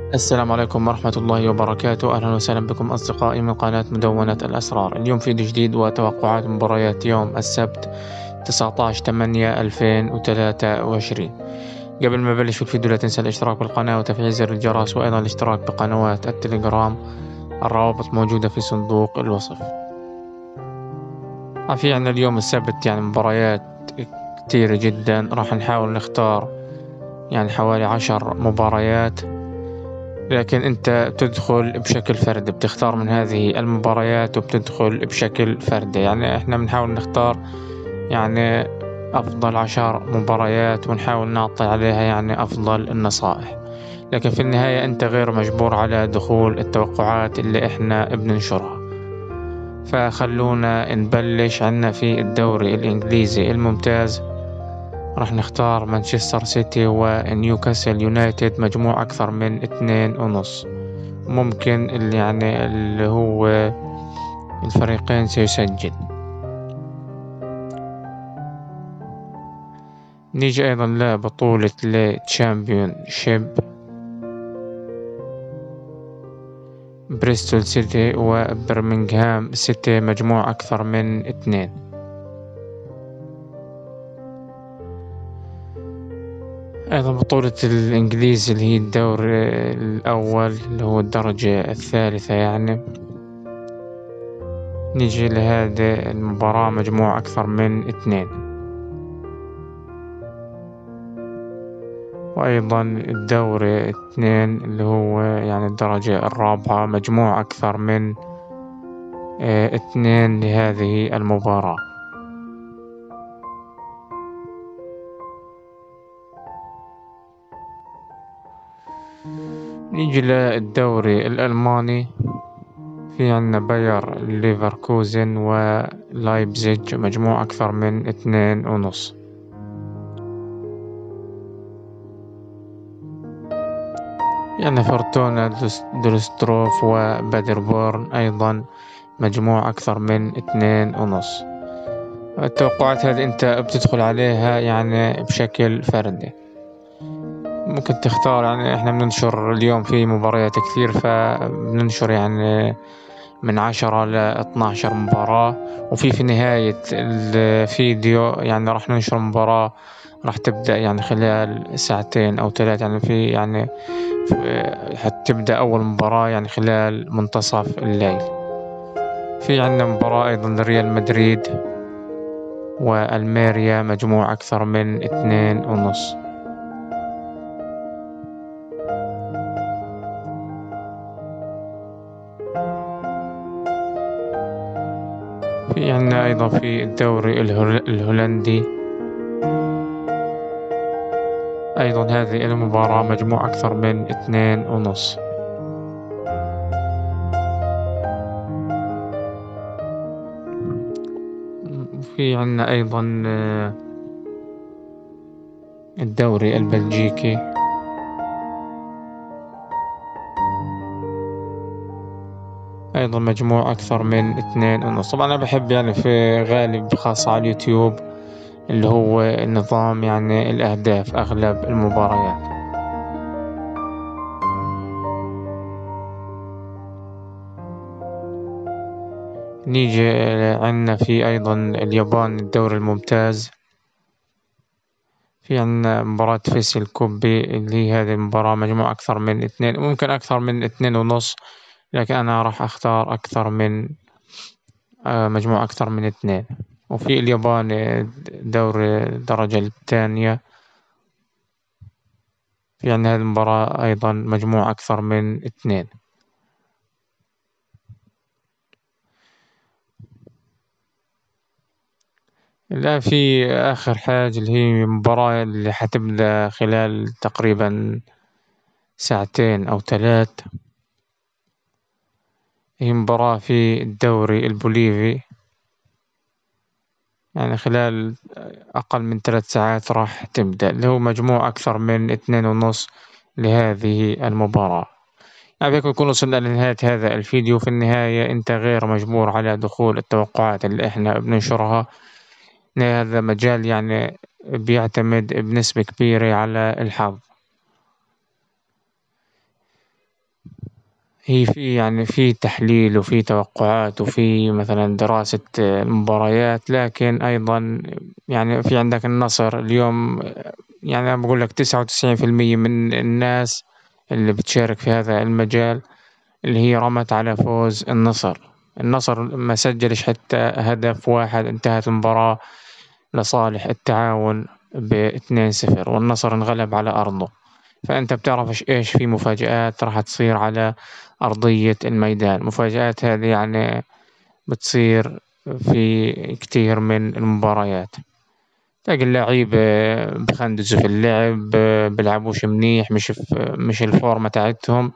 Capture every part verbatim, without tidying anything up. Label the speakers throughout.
Speaker 1: السلام عليكم ورحمة الله وبركاته. أهلا وسهلا بكم أصدقائي من قناة مدونة الأسرار. اليوم فيديو جديد وتوقعات مباريات يوم السبت تسعة عشر ثمانية ألفين وثلاثة وعشرين. قبل ما أبلش الفيديو لا تنسى الاشتراك بالقناة وتفعيل زر الجرس، وأيضا الاشتراك بقنوات التليجرام، الروابط موجودة في صندوق الوصف. في عنا اليوم السبت يعني مباريات كتيرة جدا، راح نحاول نختار يعني حوالي عشر مباريات، لكن أنت بتدخل بشكل فردي، بتختار من هذه المباريات وبتدخل بشكل فردي. يعني إحنا بنحاول نختار يعني أفضل عشر مباريات ونحاول نعطي عليها يعني أفضل النصائح، لكن في النهاية أنت غير مجبور على دخول التوقعات اللي إحنا بننشرها. فخلونا نبلش. عنا في الدوري الإنجليزي الممتاز راح نختار مانشستر سيتي ونيوكاسل يونايتد مجموع أكثر من اثنين ونص. ممكن اللي يعني اللي هو الفريقين سيسجل. نيجي أيضا لبطولة التشامبيون شيب، بريستول سيتي وبرمنغهام سيتي مجموع أكثر من اثنين. أيضا بطولة الإنجليزي اللي هي الدوري الأول اللي هو الدرجة الثالثة يعني، نيجي لهذه المباراة مجموع أكثر من اثنين. وأيضا الدوري اثنين اللي هو يعني الدرجة الرابعة مجموع أكثر من اه اثنين لهذه المباراة. نيجي للدوري الألماني، في عنا باير ليفركوزن ولايبزيج مجموع أكثر من اثنين ونص. يعني فورتونا دولستروف وبادربورن أيضا مجموع أكثر من اثنين ونص. التوقعات هذه أنت بتدخل عليها يعني بشكل فردي، ممكن تختار. يعني إحنا بننشر اليوم في مباريات كثير، فبننشر يعني من عشرة لاثنى عشر مباراة، وفي في نهاية الفيديو يعني راح ننشر مباراة راح تبدأ يعني خلال ساعتين أو ثلاث. يعني في يعني حتبدأ أول مباراة يعني خلال منتصف الليل. في عندنا مباراة أيضا لريال مدريد والميريا مجموع أكثر من اثنين ونص. في عندنا أيضا في الدوري الهول- الهولندي أيضا هذه المباراة مجموع أكثر من اثنين ونص. في عندنا أيضا آه، الدوري البلجيكي أيضا مجموع أكثر من اثنين ونص. طبعا أنا بحب يعني في غالب خاصة على اليوتيوب اللي هو نظام يعني الأهداف أغلب المباريات. نيجي عنا في أيضا اليابان الدوري الممتاز، في عنا مباراة فيصل كوبي اللي هي هذه المباراة مجموع أكثر من اثنين، ممكن أكثر من اثنين ونص، لكن أنا راح أختار أكثر من آه، مجموع أكثر من اثنين. وفي اليابان آه، دوري الدرجة الثانية، في عنا هذه المباراة أيضا مجموع أكثر من اثنين. لا، في آخر حاجة اللي هي مباراة اللي حتبدأ خلال تقريبا ساعتين أو ثلاث. هي مباراة في الدوري البوليفي، يعني خلال أقل من ثلاث ساعات راح تبدأ، اللي هو مجموع أكثر من اثنين ونص لهذه المباراة. يعني بيكون نكون وصلنا لنهاية هذا الفيديو. في النهاية أنت غير مجبور على دخول التوقعات اللي إحنا بننشرها. هذا مجال يعني بيعتمد بنسبة كبيرة على الحظ. هي في يعني في تحليل وفي توقعات وفي مثلا دراسة مباريات، لكن أيضا يعني في عندك النصر اليوم. يعني أنا بقول لك تسعة وتسعين في المية من الناس اللي بتشارك في هذا المجال اللي هي رمت على فوز النصر. النصر ما سجلش حتى هدف واحد، انتهت المباراة لصالح التعاون باثنين صفر، والنصر انغلب على أرضه. فأنت بتعرف إيش في مفاجآت راح تصير على أرضية الميدان. مفاجآت هذه يعني بتصير في كتير من المباريات. تلاقي اللعيبة بخندزوا في اللعب، بيلعبوش منيح، مش في مش الفورمة تاعتهم.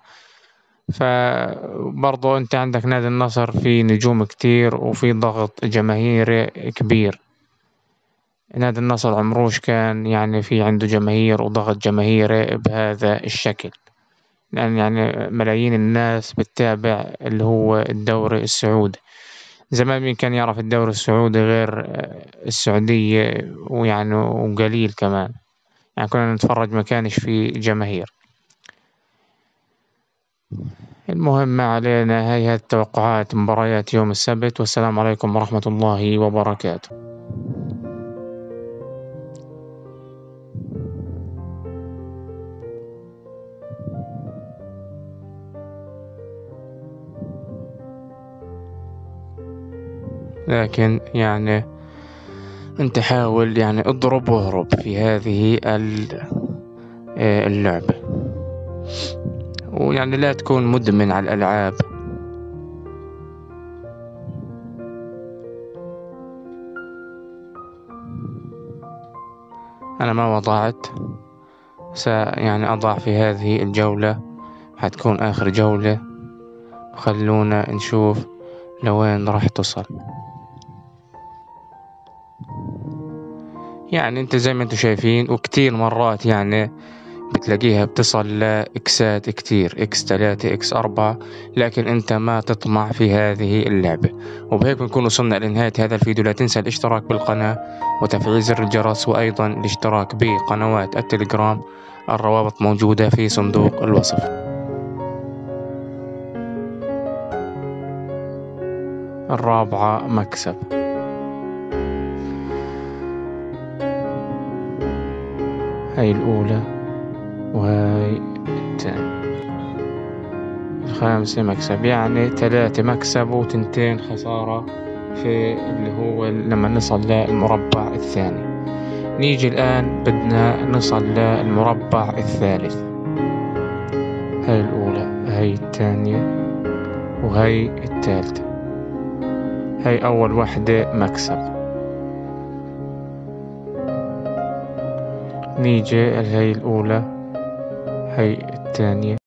Speaker 1: فبرضو انت عندك نادي النصر في نجوم كتير وفي ضغط جماهيري كبير. نادي النصر عمروش كان يعني في عنده جماهير وضغط جماهيري بهذا الشكل، لأن يعني ملايين الناس بتتابع اللي هو الدوري السعودي. زمان مين كان يعرف الدوري السعودي غير آه، السعودية، ويعني وقليل كمان. يعني كنا نتفرج ما كانش في جماهير. المهم ما علينا، هاي التوقعات مباريات يوم السبت، والسلام عليكم ورحمة الله وبركاته. لكن يعني انت حاول يعني اضرب واهرب في هذه ال- آه، اللعبة، ويعني لا تكون مدمن على الألعاب. أنا ما وضعت، س يعني أضع في هذه الجولة، حتكون آخر جولة. خلونا نشوف لوين راح تصل. يعني انت زي ما انتم شايفين، وكتير مرات يعني بتلاقيها بتصل لإكسات كتير، إكس ثلاثة إكس أربعة، لكن أنت ما تطمع في هذه اللعبة. وبهيك نكون وصلنا لنهاية هذا الفيديو. لا تنسى الاشتراك بالقناة وتفعيل زر الجرس، وأيضا الاشتراك بقنوات التليجرام. الروابط موجودة في صندوق الوصف. الرابعة مكسب. هاي الأولى وهاي الثانية. الخامسة مكسب، يعني ثلاثة مكسب وتنتين خسارة في اللي هو لما نصل للمربع الثاني. نيجي الآن بدنا نصل للمربع الثالث. هاي الأولى، هاي الثانية، وهاي الثالثة. هاي أول واحدة مكسب. نيجي هاي الأولى، هاي الثانية،